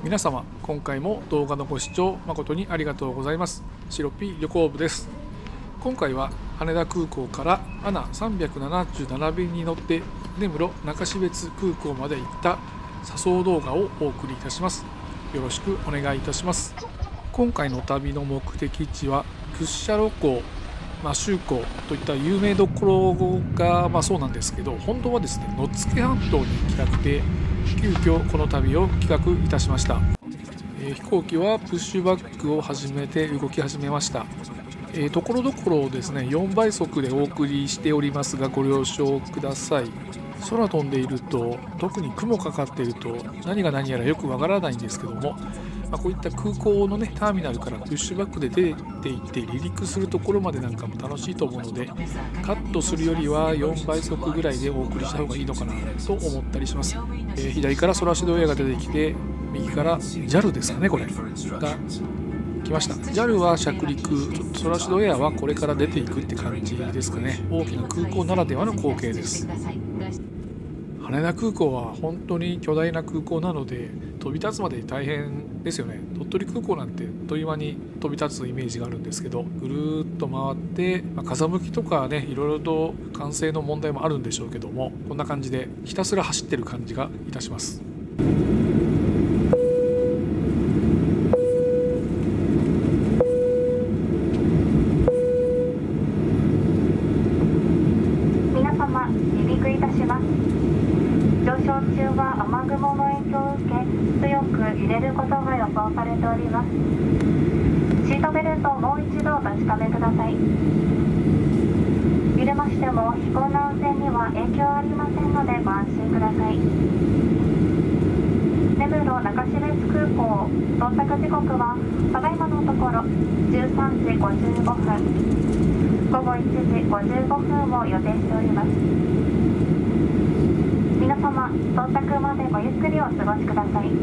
皆様、今回も動画のご視聴誠にありがとうございます。シロピ旅行部です。今回は羽田空港からANA377便に乗って根室中標津空港まで行った車窓動画をお送りいたします。よろしくお願いいたします。今回の旅の目的地は屈斜路湖、摩周湖といった有名どころがそうなんですけど、本当はですね、野付半島に行きたくて急遽この旅を企画いたしました。飛行機はプッシュバックを始めて動き始めました。ところどころですね4倍速でお送りしておりますがご了承ください。空飛んでいると、特に雲かかっていると何が何やらよくわからないんですけども、こういった空港のターミナルからプッシュバックで出ていって離陸するところまでなんかも楽しいと思うので、カットするよりは4倍速ぐらいでお送りした方がいいのかなと思ったりします。左からソラシドエアが出てきて、右から JAL ですかね、これが来ました。 JAL は着陸、ソラシドエアはこれから出ていくって感じですかね。大きな空港ならではの光景です。羽田空港は本当に巨大な空港なので飛び立つまで大変ですよね。鳥取空港なんてあっという間に飛び立つイメージがあるんですけど、ぐるーっと回って、風向きとかね、いろいろと管制の問題もあるんでしょうけども、こんな感じでひたすら走ってる感じがいたします。 皆様、離陸いたします。上昇中は雨雲の影響を受け強く揺れることが予想されております。シートベルトをもう一度お確かめください。揺れましても飛行の安全には影響ありませんのでご安心ください。根室中標津空港到着時刻はただいまのところ13時55分、午後1時55分を予定しております。皆様、到着までごゆっくりお過ごしください。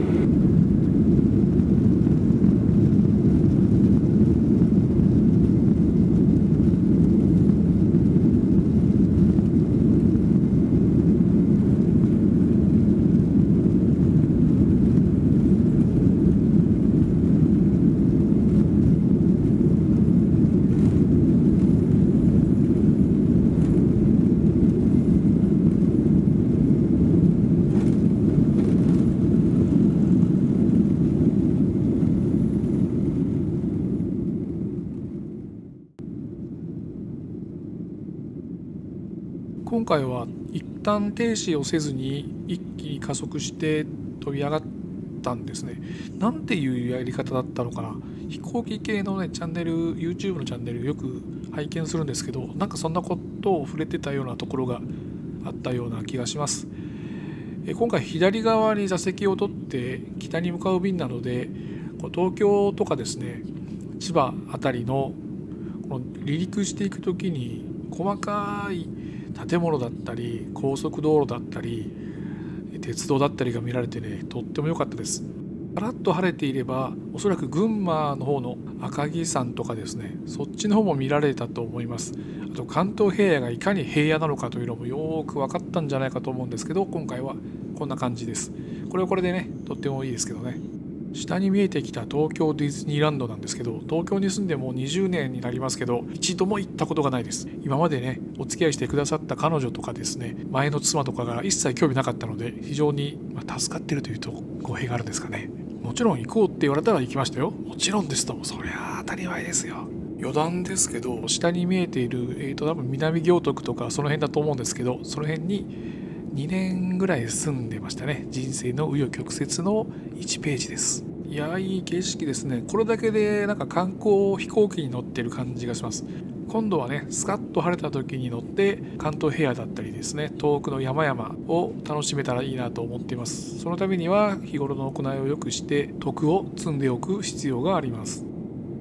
今回は一旦停止をせずに一気に加速して飛び上がったんですね。なんていうやり方だったのかな。飛行機系のチャンネル、 YouTube のチャンネルよく拝見するんですけど、なんかそんなことを触れてたようなところがあったような気がします。今回左側に座席を取って北に向かう便なので、東京とかですね、千葉あたりのこの離陸していく時に細かい建物だったり高速道路だったり鉄道だったりが見られてね、とっても良かったです。パラッと晴れていればおそらく群馬の方の赤城山とかですね、そっちの方も見られたと思います。あと関東平野がいかに平野なのかというのもよく分かったんじゃないかと思うんですけど、今回はこんな感じです。これはこれでね、とってもいいですけどね。下に見えてきた東京ディズニーランドなんですけど、東京に住んでもう20年になりますけど一度も行ったことがないです。今までねお付き合いしてくださった彼女とかですね、前の妻とかが一切興味なかったので、非常に助かってるというと語弊があるんですかね。もちろん行こうって言われたら行きましたよ。もちろんですと、そりゃ当たり前ですよ。余談ですけど、下に見えている、多分南行徳とかその辺だと思うんですけど、その辺に2年ぐらい住んでましたね。人生の紆余曲折の1ページです。いや、いい景色ですね。これだけでなんか観光飛行機に乗ってる感じがします。今度はね、スカッと晴れた時に乗って関東平野だったりですね、遠くの山々を楽しめたらいいなと思っています。そのためには日頃の行いを良くして徳を積んでおく必要があります。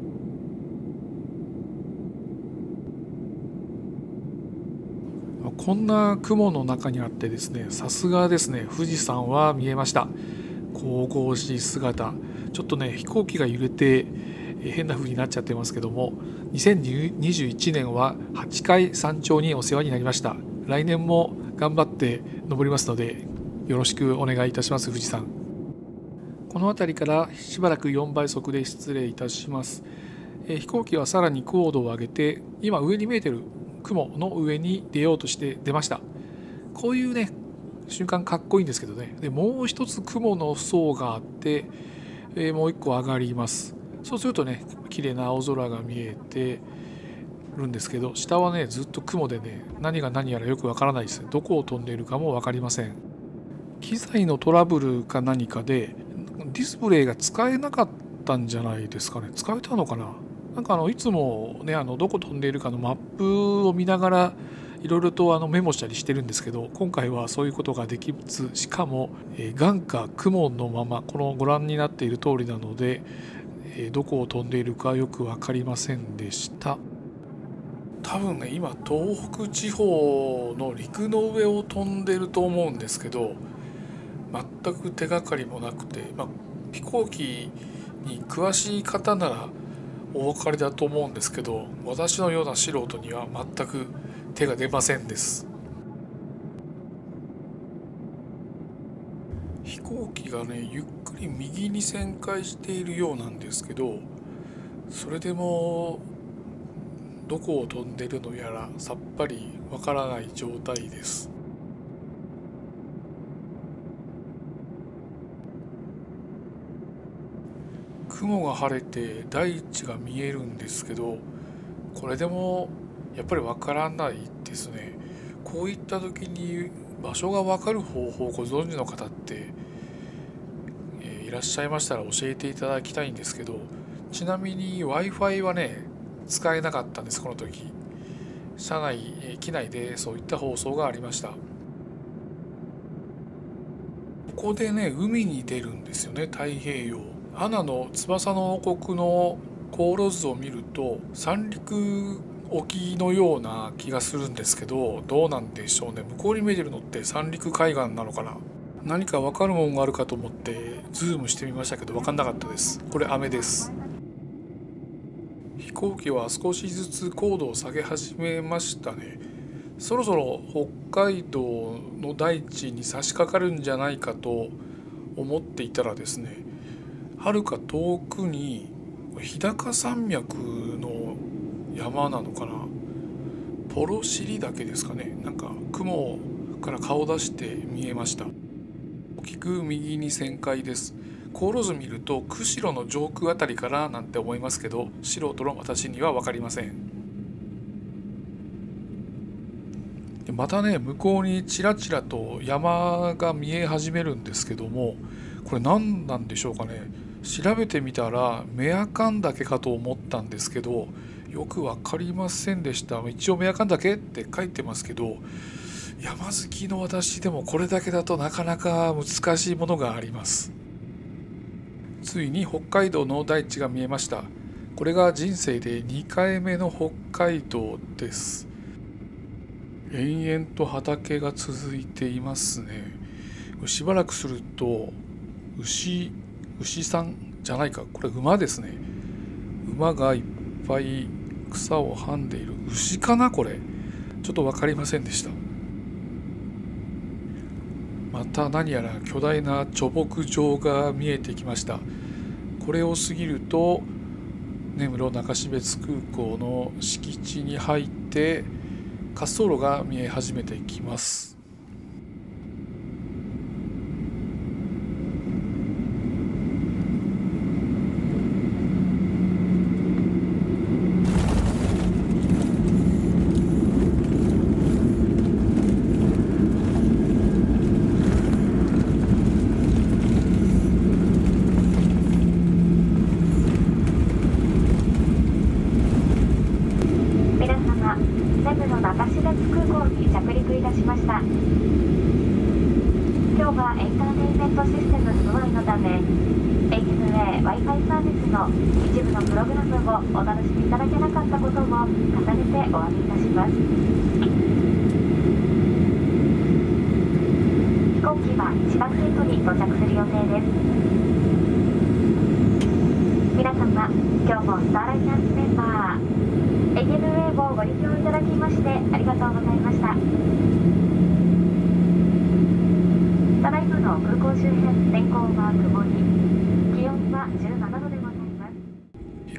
こんな雲の中にあってですね、さすがですね、富士山は見えました。神々しい姿。ちょっとね飛行機が揺れて変な風になっちゃってますけども、2021年は8回山頂にお世話になりました。来年も頑張って登りますのでよろしくお願いいたします。富士山、 この辺りからしばらく4倍速で失礼いたします。飛行機はさらに高度を上げて、今上に見えてる雲の上に出ようとして出ました。こういうね瞬間かっこいいんですけどね。でもう一つ雲の層があって、もう一個上がります。そうするとね綺麗な青空が見えてるんですけど、下はねずっと雲でね何が何やらよくわからないですね。どこを飛んでいるかも分かりません。機材のトラブルか何かでディスプレイが使えなかったんじゃないですかね。使えたのかな。なんかいつもねどこ飛んでいるかのマップを見ながらいろいろとメモしたりしてるんですけど、今回はそういうことができず、しかも眼下雲のままこのご覧になっている通りなので、どこを飛んでいるかよく分かりませんでした。多分ね今東北地方の陸の上を飛んでると思うんですけど、全く手がかりもなくて、飛行機に詳しい方ならお分かりだと思うんですけど、私のような素人には全く手が出ませんです。飛行機がねゆっくり右に旋回しているようなんですけど、それでもどこを飛んでいるのやらさっぱりわからない状態です。雲が晴れて大地が見えるんですけど、これでもやっぱりわからないですね。こういった時に場所がわかる方法をご存知の方って、いらっしゃいましたら教えていただきたいんですけど、ちなみに Wi-Fi はね使えなかったんです。この時車内、機内でそういった放送がありました。ここでね海に出るんですよね。太平洋アナの翼の王国の航路図を見ると三陸沖のような気がするんですけど、どうなんでしょうね。向こうに見えてるのって三陸海岸なのかな。何か分かるものがあるかと思ってズームしてみましたけど分かんなかったです。これ雨です。飛行機は少しずつ高度を下げ始めましたね。そろそろ北海道の大地に差し掛かるんじゃないかと思っていたらですね、はるか遠くに日高山脈の山なのかな、ポロシリ岳ですかね。なんか雲から顔を出して見えました。大きく右に旋回です。航路図見ると釧路の上空あたりからなんて思いますけど、素人の私には分かりません。でまたね向こうにちらちらと山が見え始めるんですけども、これ何なんでしょうかね。調べてみたらメアカン岳かと思ったんですけど、よく分かりませんでした。一応メアカン岳って書いてますけど、山好きの私でもこれだけだとなかなか難しいものがあります。ついに北海道の大地が見えました。これが人生で2回目の北海道です。延々と畑が続いていますね。しばらくすると牛さんじゃないか、これ馬ですね。馬がいっぱい草をはんでいる。牛かなこれ。ちょっと分かりませんでした。また何やら巨大な貯木場が見えてきました。これを過ぎると根室中標津空港の敷地に入って滑走路が見え始めてきます。 Wi-Fi サービスの一部のプログラムをお楽しみいただけなかったことを重ねてお詫びいたします。飛行機は千葉県都に到着する予定です。皆様、今日もスターライナーズメンバー ANA をご利用いただきましてありがとうございました。ただいまの空港周辺天候は曇り。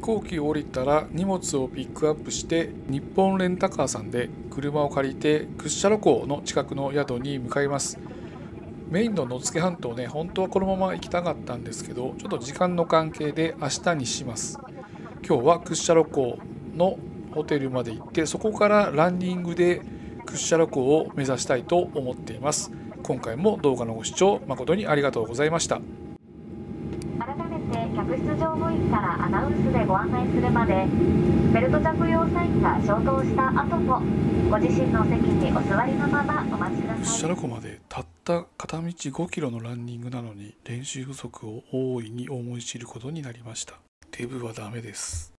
行機を降りたら荷物をピックアップして日本レンタカーさんで車を借りて屈斜路湖の近くの宿に向かいます。メインの野付半島ね、本当はこのまま行きたかったんですけど、ちょっと時間の関係で明日にします。今日は屈斜路湖のホテルまで行って、そこからランニングで屈斜路湖を目指したいと思っています。今回も動画のご視聴誠にありがとうございました。 改めて客室乗務員からアナウンスでご案内するまで、ベルト着用サインが消灯した後もご自身の席にお座りのままお待ちください。 屈斜路湖までたった片道5キロのランニングなのに練習不足を大いに思い知ることになりました。デブはダメです。